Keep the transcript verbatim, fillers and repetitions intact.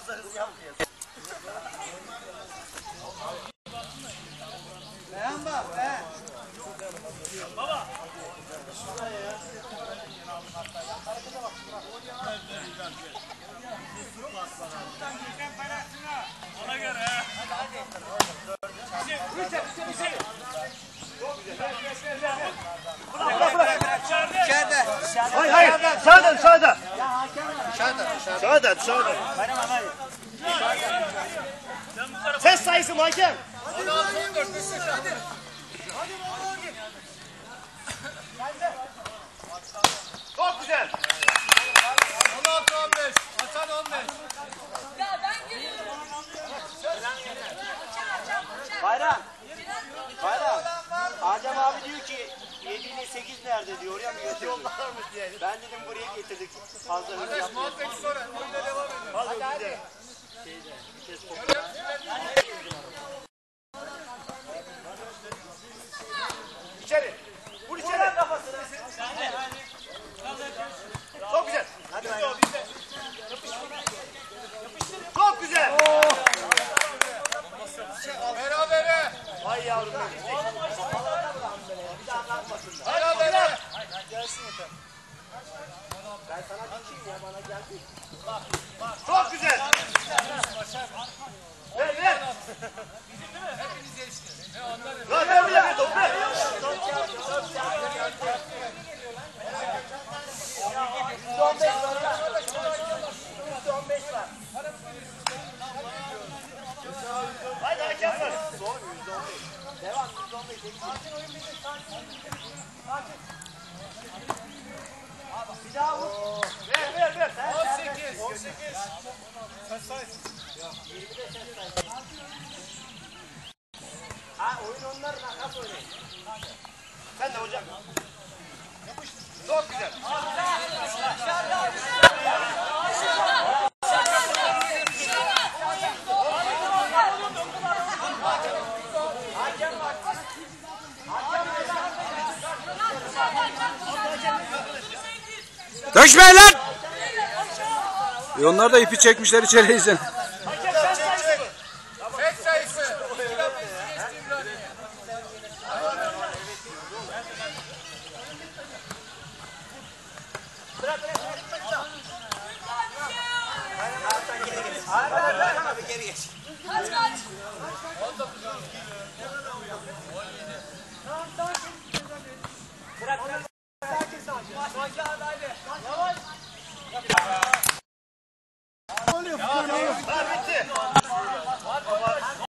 fazla hız yapmayalım. Beğen bak beğen. Baba. Ona göre he. Hadi hadi. Bırak bırak. İçeride. Hayır hayır. Dışarıda dışarıda. Dışarıda dışarıda. Dışarıda. Ses sayısı mı hakem? Hadi on dört. Hadi. Çok güzel. on altı on beş. Hasan on beş. Ya ben geliyorum. Bayram. Bayram. Adem abi diyor ki yedi ile sekiz nerede diyor. Oraya mı götürüyorlar diye. Ben dedim buraya getirdik. Fazla hızlı Arkadaş muhabbet sonra. Oyuna devam edelim. Hadi hadi. İçeri. Vur içeri. Kafasını. Çok güzel. Hadi Bayram. Çok güzel. Berabere. Vay yavrum. Berabere. Ben sana dikeyim ya bana geldi. Çok güzel. Ver ver. Hepiniz yarıştınız. Ne onları. Ver ver ver top ver. yüzde on beş var. yüzde on beş var. Haydi hakem var. Son yüzde on beş. Devam yüzde on beş. Sakin oyun bizim. Sakin. Bir daha vur. Ver ver ver. on sekiz. on sekiz. Kaç sayı? yirmi de ses sayı. Ha oyun onlar nakas oynayın. Sen de hocam. Çok güzel. Dökmeyin lan! E onlar da ipi çekmişler içeri izin. Set sayısı. İki dakika geçti İbrahim'e. Abi geri geç. Kaç kaç.